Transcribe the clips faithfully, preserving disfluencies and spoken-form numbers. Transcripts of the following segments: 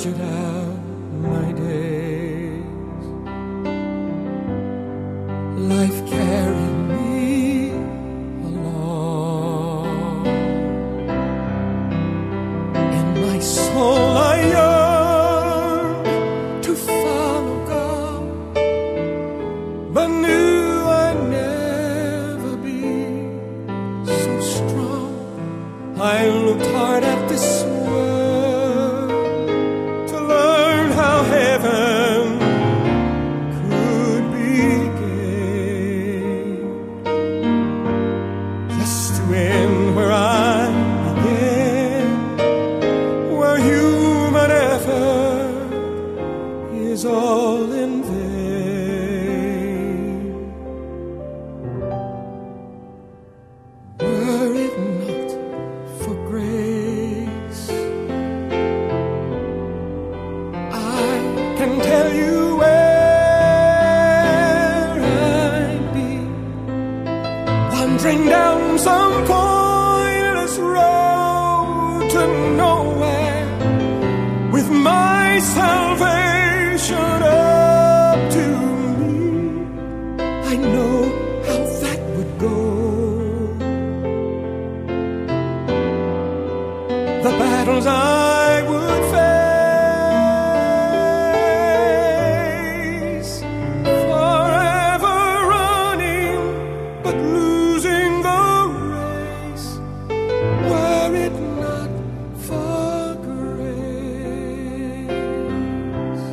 measured out my days. Life carried me along. In my soul I yearned to follow God, but knew I'd never be so strong. I looked hard at this world to learn how heaven could be gained, just to end where I began, where human effort is all in vain. Were it not for grace, I can tell you where I'd be, wandering down some pointless road to nowhere, with my salvation up to me. I know how that would go. The battles I would face, forever running but losing the race, were it not for grace.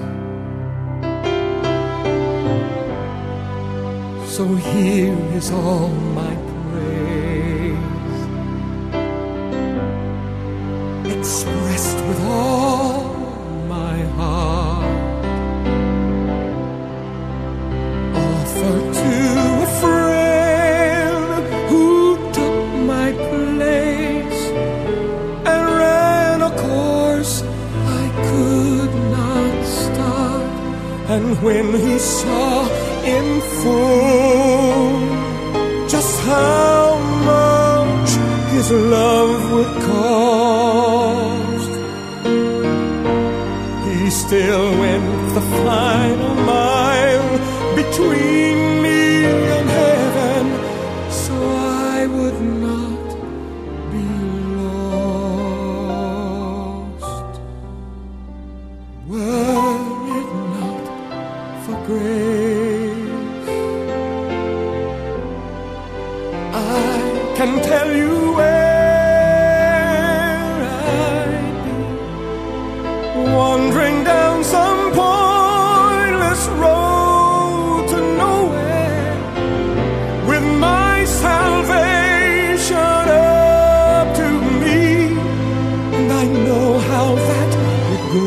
So here is all my praise, expressed with all my heart, offered to a friend who took my place and ran a course I could not start. And when he saw in full just how much his love would cost, he still went the final mile between me and heaven, so I would not be lost. Were it not for grace, I can tell you where I'd be, wandering down some pointless road to nowhere, with my salvation up to me. And I know how that would go.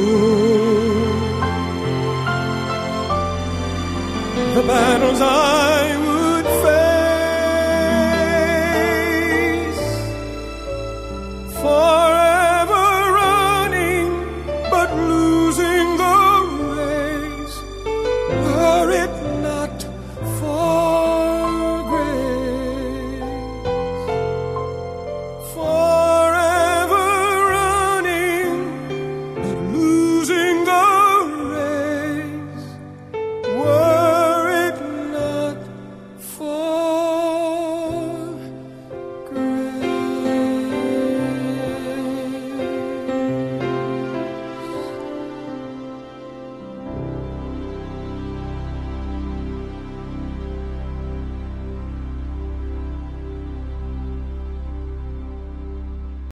The battles I would face, for